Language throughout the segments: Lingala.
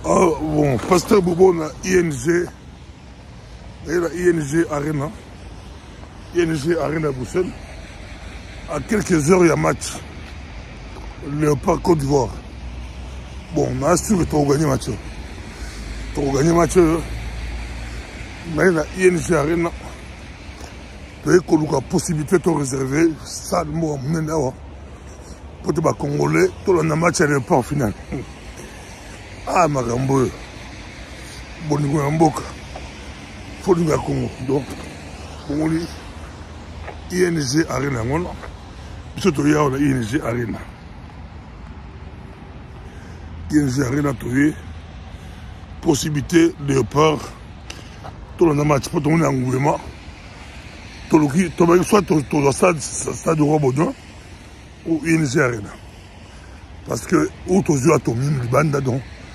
Ah, bon, Pasteur Bobo na ING, la ING Arena, ING Arena Bruxelles. À quelques heures, il y a match. Léopard Côte d'Ivoire. Bon, on a sûr que tu as gagné le match. Tu as gagné le match. Mais la ING Arena, tu as la possibilité de réserver ça, le mot à mon pour te Congolais, tu as un match à Léopard final. Ah, Magambo. Bonigo Mboka. Fodinga Congo. Donc, Congolais, ING Arena. Surtout, il y a la ING Arena. ING Arena, tu as possibilité de Léopard. Tu as un match pour ton engouement. Tu as soit ton stade de Robodon ou ING Arena. Parce que, où tu as ton mime, le bandadon.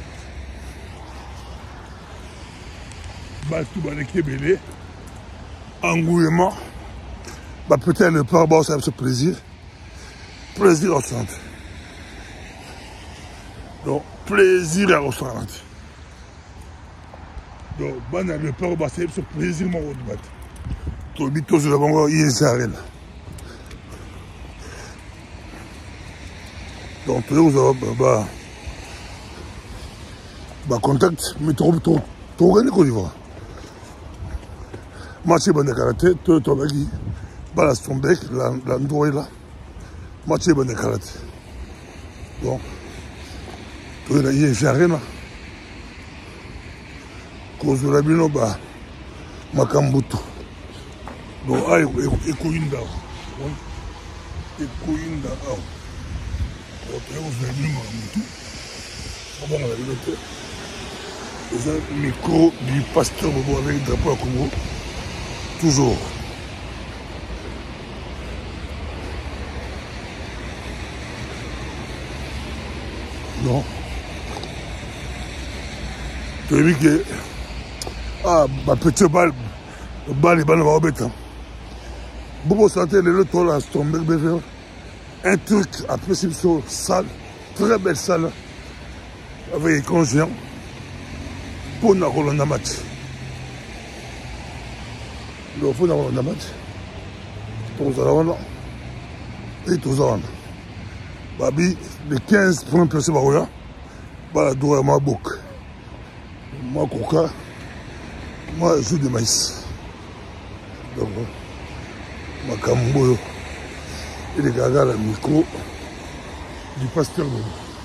Tout le monde est engouement, peut-être le pare ça ce plaisir au centre. Donc, plaisir au centre. Donc, le pare c'est ce plaisir au centre. Tout le monde est en donc, vous avez contact, mais trop gagné Côte d'Ivoire. Match de karaté, tu as dit, balas ton bec, l'endroit est là. Match de karaté. Donc, tu as dit, j'ai rien. Cause de la bino, Makambuto. Donc, Ekoyinda. Ekoyinda. Tu as dit, Makambuto. C'est un micro du Pasteur Bobo avec le drapeau à Congo. Toujours. Non. Tu as vu que. Ah, ma petite balle est dans bête. Bobo santé, le toit là, un truc après c'est une salle, très belle salle, avec écran géant, pour nous avoir un match. Donc, il faut avoir un match. Tous à et tous à Babi, les 15 points placés par là, la doua ma bouc. Moi, coca, moi, je joue de maïs. Donc, ma cambo, et les gagas, le micro du Pasteur Bobo.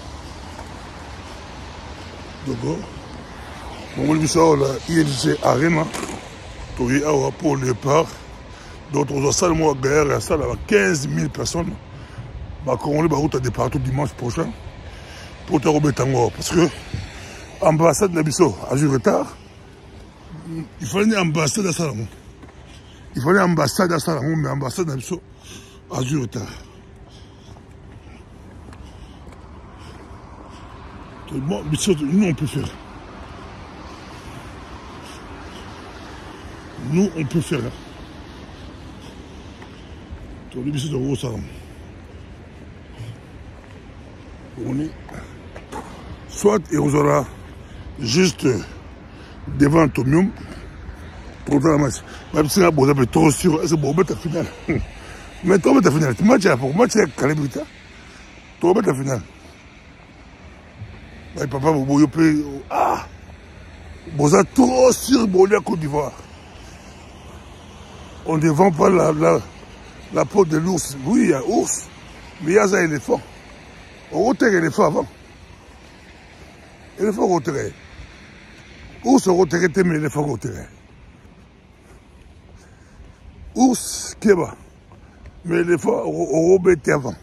Donc, on va dire la ING Arena. Pour le Léopard, d'autres ont ça, moi, gagné ça, 15 000 personnes. On va de partout dimanche prochain pour te remettre en or. Parce que l'ambassade d'Abisso a du retard. Il fallait une ambassade à Salamon. Il fallait une ambassade à Salamon, mais l'ambassade d'Abisso a du retard. Bon, nous, on peut faire. Nous, on peut faire. Ton émission de gros salon. On est. Soit et on aura juste devant Tomium pour faire la match. Même si on a trop sûr, c'est bon, mettre la finale. Mais tu vas mettre la finale. Tu matches pour match avec Calibrita. Tu vas mettre la finale. Mais papa, vous pouvez. Ah! Vous êtes trop sûr, vous à Côte d'Ivoire. On ne vend pas la peau de l'ours. Oui, il y a ours, mais il y a un éléphant. On retire l'éléphant avant. L'éléphant retire. Ours retire, mais l'éléphant retire. Ours, qui est bas. Mais l'éléphant rebêté avant.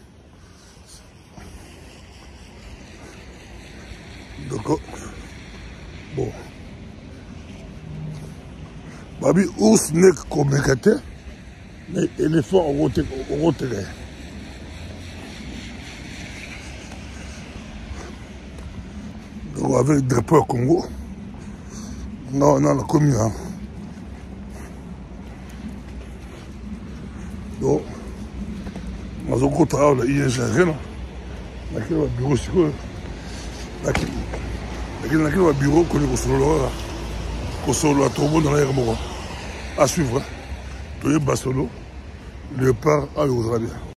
Donc, bon. Babi, ours n'est comme un caté, mais l'éléphant au retiré. Donc, avec le drapeau au Congo, on a la commune. Donc, on a un travail, il y a un bureau, nakende na bureau koni kosolola tobo dans l'air moko à suivre toyeba solo le part oyo kozala bien.